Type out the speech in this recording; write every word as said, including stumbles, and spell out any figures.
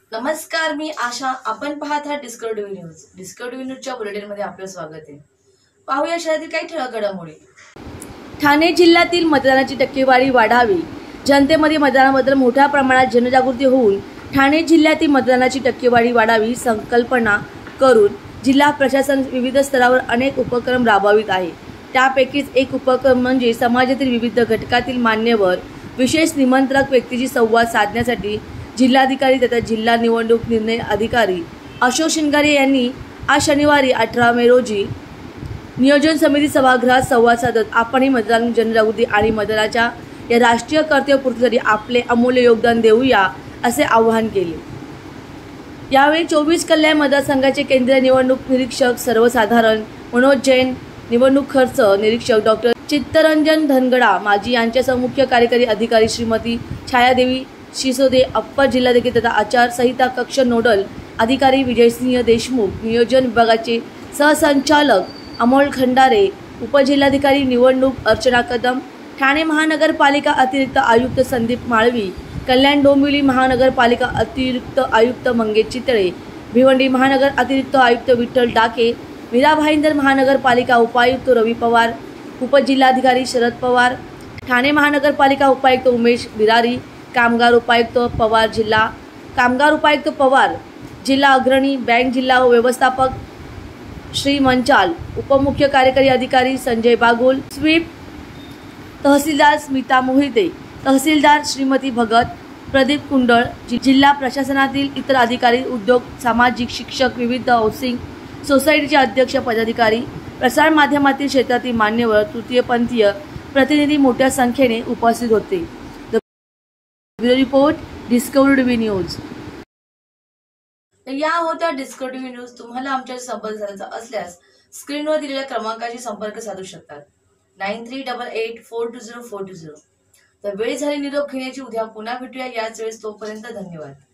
नमस्कार, मी आशा. आपण पाहत आहात डिस्कवरी न्यूज. डिस्कवरी न्यूजच्या बुलेटिनमध्ये आपलं स्वागत आहे. पाहूया शहरातील काही ठळक घडामोडी. ठाणे जिल्ह्यातील मतदानाची टक्केवारी वाढावी. जनतेमध्ये मतदानाबद्दल मोठ्या प्रमाणात जनजागृती होऊन ठाणे जिल्ह्यातील मतदानाची टक्केवारी वाढावी संकल्पना करून जिल्हा प्रशासन विविध स्तरावर अनेक उपक्रम राबवित आहे. त्यापैकीच एक उपक्रम म्हणजे समाजातील विविध घटकातील मान्यवर विशेष निमंत्रक व्यक्तीशी संवाद साधण्यासाठी जिल्हाधिकारी तथा जिल्हा निवडणूक निर्णय अधिकारी अशोक शिंगारे यांनी आज शनिवारी अठरा मे रोजी नियोजन समिती सभागृहात संवाद साधत आपणही मतदान जनजागृती आणि मतदानाच्या या राष्ट्रीय कर्तव्यपूर्तीसाठी आपले अमूल्य योगदान देऊया असे आवाहन केले. यावेळी चोवीस कल्याण मतदारसंघाचे केंद्रीय निवडणूक निरीक्षक सर्वसाधारण मनोज जैन, निवडणूक खर्च निरीक्षक डॉक्टर चित्तरंजन धनगडा माजी यांच्यासह मुख्य कार्यकारी अधिकारी श्रीमती छायादेवी शिसोदे, अप्पर जिल्हाधिकारी तथा आचारसंहिता कक्ष नोडल अधिकारी विजयसिंह देशमुख, नियोजन विभागाचे सहसंचालक अमोल खंडारे, उपजिल्हाधिकारी निवडणूक अर्चना कदम, ठाणे महानगरपालिका अतिरिक्त आयुक्त संदीप माळवी, कल्याण डोंबिवली महानगरपालिका अतिरिक्त आयुक्त मंगेश चितळे, भिवंडी महानगर अतिरिक्त आयुक्त विठ्ठल डाके, मीरा भाईंदर महानगरपालिका उपायुक्त रवी पवार, उपजिल्हाधिकारी शरद पवार, ठाणे महानगरपालिका उपायुक्त उमेश बिरारी, कामगार उपायुक्त पवार जिल्हा कामगार उपायुक्त पवार जिल्हा अग्रणी, बँक जिल्हा व्यवस्थापक श्री मंचाल, उपमुख्य कार्यकारी अधिकारी संजय बागुल, स्वीप तहसीलदार स्मिता मोहिते, तहसीलदार श्रीमती भगत, प्रदीप कुंडळ, जिल्हा प्रशासनातील इतर अधिकारी, उद्योग, सामाजिक, शिक्षक, विविध हाऊसिंग सोसायटीचे अध्यक्ष, पदाधिकारी, प्रसार माध्यमातील क्षेत्रातील मान्यवर, तृतीयपंथीय प्रतिनिधी मोठ्या संख्येने उपस्थित होते. Bureau report, Discovery TV news. या होत्या डिस्कवरी टीव्ही न्यूज. तुम्हाला आमच्याशी संपर्क साधायचा असल्यास स्क्रीनवर दिलेल्या क्रमांकाशी संपर्क साधू शकतात. Nine three double eight four two zero four two zero. तर वेळ झाली निरोप घेण्याची. उद्या पुन्हा भेटूया याच वेळेस. तोपर्यंत धन्यवाद.